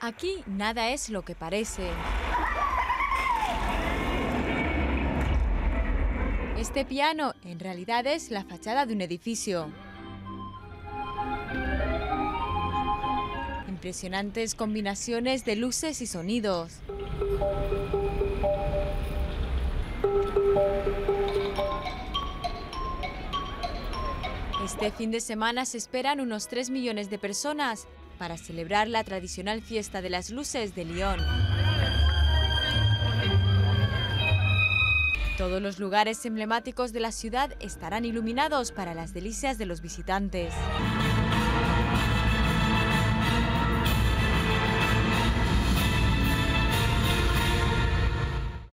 Aquí nada es lo que parece. Este piano en realidad es la fachada de un edificio. Impresionantes combinaciones de luces y sonidos. Este fin de semana se esperan unos 3 millones de personas para celebrar la tradicional fiesta de las luces de Lyon. Todos los lugares emblemáticos de la ciudad estarán iluminados para las delicias de los visitantes.